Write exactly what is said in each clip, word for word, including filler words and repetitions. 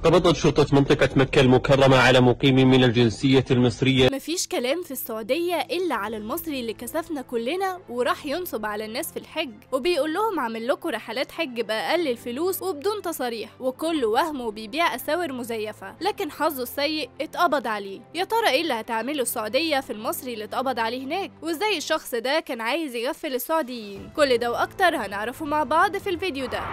قبضت شرطة منطقة مكة المكرمة على مقيم من الجنسية المصرية. مفيش كلام في السعودية إلا على المصري اللي كسفنا كلنا وراح ينصب على الناس في الحج، وبيقول لهم عامل لكم رحلات حج بأقل الفلوس وبدون تصاريح، وكله وهم وبيبيع أساور مزيفة، لكن حظه السيء اتقبض عليه. يا ترى إيه اللي هتعمله السعودية في المصري اللي اتقبض عليه هناك؟ وإزاي الشخص ده كان عايز يغفل السعوديين؟ كل ده وأكتر هنعرفه مع بعض في الفيديو ده.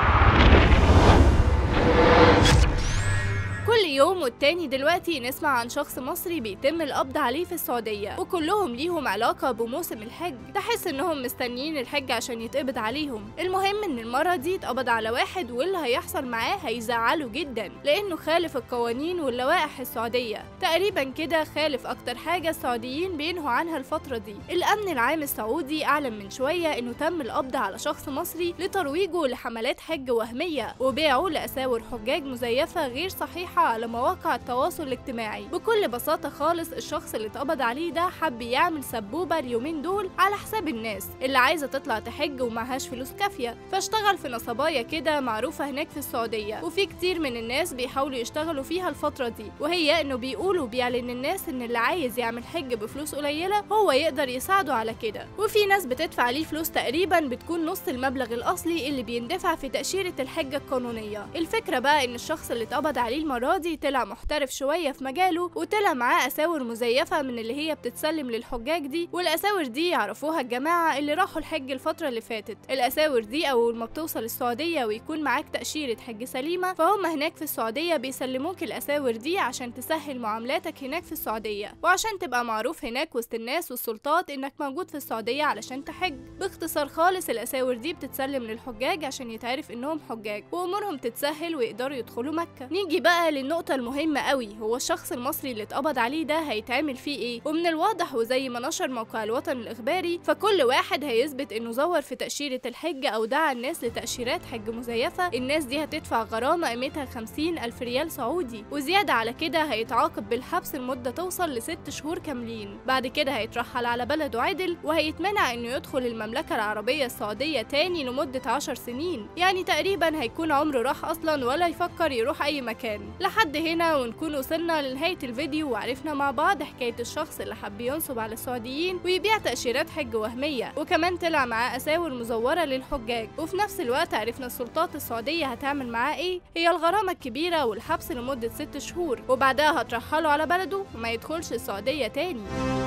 كل يوم والتاني دلوقتي نسمع عن شخص مصري بيتم القبض عليه في السعودية، وكلهم ليهم علاقة بموسم الحج، تحس انهم مستنيين الحج عشان يتقبض عليهم. المهم ان المرة دي اتقبض على واحد، واللي هيحصل معاه هيزعله جدا لانه خالف القوانين واللوائح السعودية، تقريبا كده خالف اكتر حاجة السعوديين بينهوا عنها الفترة دي. الامن العام السعودي اعلن من شوية انه تم القبض على شخص مصري لترويجه لحملات حج وهمية وبيعه لأساور حجاج مزيفة غير صحيحة على مواقع التواصل الاجتماعي. بكل بساطة خالص الشخص اللي اتقبض عليه ده حب يعمل سبوبة اليومين دول على حساب الناس اللي عايزة تطلع تحج ومعهاش فلوس كافية، فاشتغل في نصبايا كده معروفة هناك في السعودية، وفي كتير من الناس بيحاولوا يشتغلوا فيها الفترة دي، وهي انه بيقولوا بيعلن الناس ان اللي عايز يعمل حج بفلوس قليلة هو يقدر يساعده على كده، وفي ناس بتدفع ليه فلوس تقريبا بتكون نص المبلغ الاصلي اللي بيندفع في تأشيرة الحجة القانونية. الفكرة بقى ان الشخص اللي اتقبض عليه المرة دي طلع محترف شوية في مجاله، وطلع معاه أساور مزيفة من اللي هي بتتسلم للحجاج دي، والأساور دي يعرفوها الجماعة اللي راحوا الحج الفترة اللي فاتت. الأساور دي أول ما بتوصل السعودية ويكون معاك تأشيرة حج سليمة، فهم هناك في السعودية بيسلموك الأساور دي عشان تسهل معاملاتك هناك في السعودية، وعشان تبقى معروف هناك وسط الناس والسلطات إنك موجود في السعودية علشان تحج. باختصار خالص الأساور دي بتتسلم للحجاج عشان يتعرف إنهم حجاج وأمورهم تتسهل ويقدروا يدخلوا مكة. نيجي بقى للنقطة المهمة قوي، هو الشخص المصري اللي اتقبض عليه ده هيتعمل فيه ايه؟ ومن الواضح وزي ما نشر موقع الوطن الاخباري فكل واحد هيثبت انه زور في تأشيرة الحج او دعا الناس لتأشيرات حج مزيفة، الناس دي هتدفع غرامة قيمتها خمسين ألف ريال سعودي، وزيادة على كده هيتعاقب بالحبس لمدة توصل لست شهور كاملين. بعد كده هيترحل على بلده عدل، وهيتمنع انه يدخل المملكة العربية السعودية تاني لمدة عشر سنين، يعني تقريبا هيكون عمره راح اصلا ولا يفكر يروح اي مكان. لحد هنا ونكون وصلنا لنهاية الفيديو وعرفنا مع بعض حكاية الشخص اللي حب ينصب على السعوديين ويبيع تأشيرات حج وهمية، وكمان طلع معاه أساور مزورة للحجاج، وفي نفس الوقت عرفنا السلطات السعودية هتعمل معاه ايه، هي الغرامة الكبيرة والحبس لمدة ست شهور، وبعدها هترحله على بلده وما يدخلش السعودية تاني.